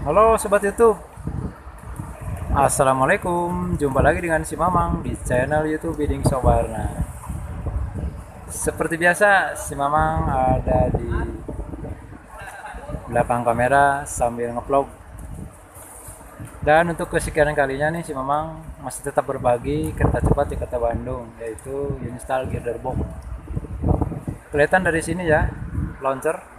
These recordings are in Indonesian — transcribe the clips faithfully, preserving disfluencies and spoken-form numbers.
Halo Sobat YouTube, Assalamualaikum. Jumpa lagi dengan si Mamang di channel YouTube Bidding Sobarna. Seperti biasa, si Mamang ada di belakang kamera sambil ngevlog. Dan untuk kesekian kalinya nih, si Mamang masih tetap berbagi kereta cepat di Kota Bandung, yaitu install girder box. Kelihatan dari sini ya, launcher.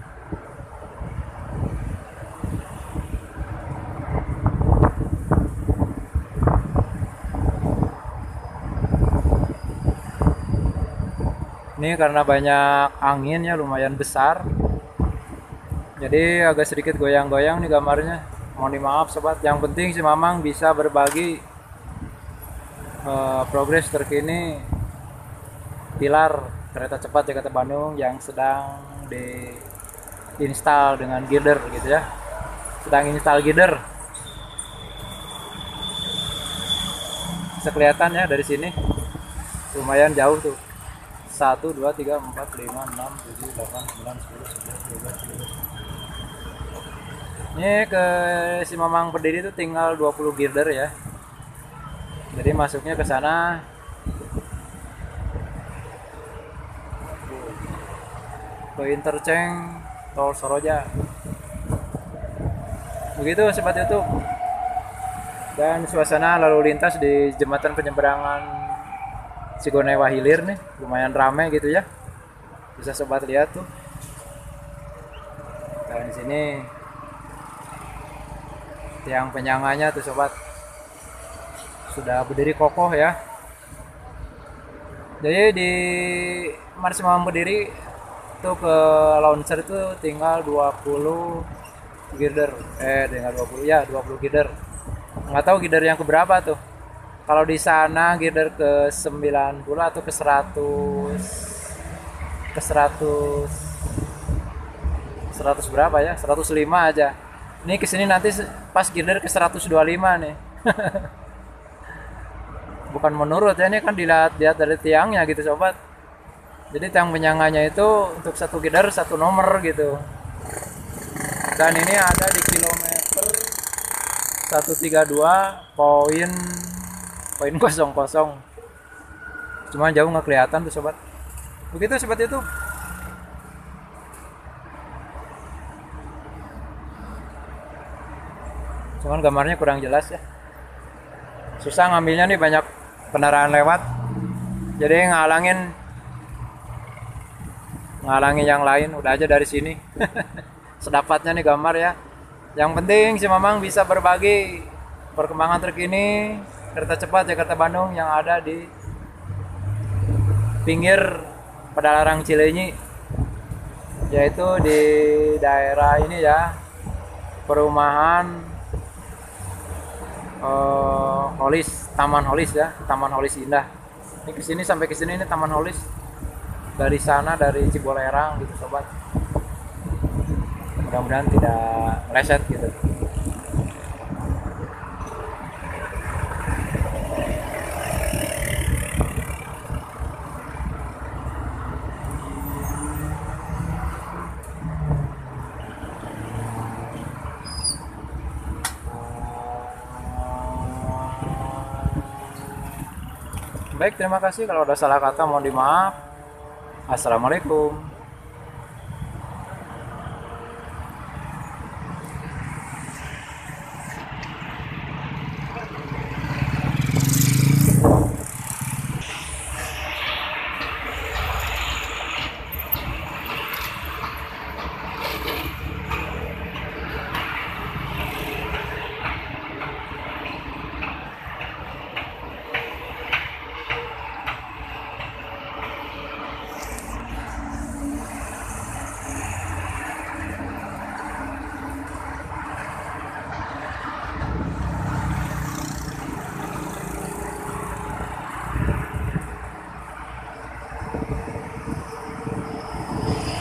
Ini karena banyak angin ya, lumayan besar, jadi agak sedikit goyang-goyang nih gambarnya. Mohon dimaaf sobat. Yang penting si Mamang bisa berbagi uh, progres terkini pilar kereta cepat Jakarta Bandung yang sedang diinstal dengan girder gitu ya. Sedang install girder. Bisa kelihatan ya dari sini. Lumayan jauh tuh. satu, dua, tiga, empat, lima, enam, tujuh, delapan, sembilan, sepuluh, sebelas, dua belas, tiga belas. Ini ke si Mamang berdiri itu tinggal dua puluh girder ya. Jadi masuknya ke sana. Ke interchange Tol Soroja. Begitu sobat YouTube. Dan suasana lalu lintas di jembatan penyeberangan Cigonewa Hilir nih lumayan ramai gitu ya, bisa sobat lihat tuh. Dan di sini tiang penyanganya tuh sobat sudah berdiri kokoh ya. Jadi di maksimum berdiri tuh ke launcher itu tinggal dua puluh girder, eh tinggal dua puluh ya, dua puluh girder. Nggak tahu girder yang keberapa tuh. Kalau di sana girder ke sembilan puluh atau ke seratus, ke seratus, seratus berapa ya, seratus lima aja. Ini kesini nanti pas girder ke seratus dua puluh lima nih. Bukan menurut ya, ini kan dilihat-lihat dari tiangnya gitu sobat. Jadi tiang penyanganya itu untuk satu girder satu nomor gitu. Dan ini ada di kilometer seratus tiga puluh dua poin poin kosong kosong, cuma jauh nggak kelihatan tuh sobat. Begitu sobat itu. Cuman gambarnya kurang jelas ya, susah ngambilnya nih, banyak kendaraan lewat, jadi ngalangin ngalangin yang lain. Udah aja dari sini. Sedapatnya nih gambar ya. Yang penting si Mamang bisa berbagi perkembangan terkini kereta cepat Jakarta Bandung yang ada di pinggir Padalarang Cileunyi, yaitu di daerah ini ya, perumahan uh, Holis, Taman Holis ya, Taman Holis Indah. Ini kesini sampai kesini ini Taman Holis. Dari sana dari Cibolerang gitu sobat. Mudah-mudahan tidak meleset gitu. Baik, terima kasih. Kalau ada salah kata mohon dimaaf. Assalamualaikum.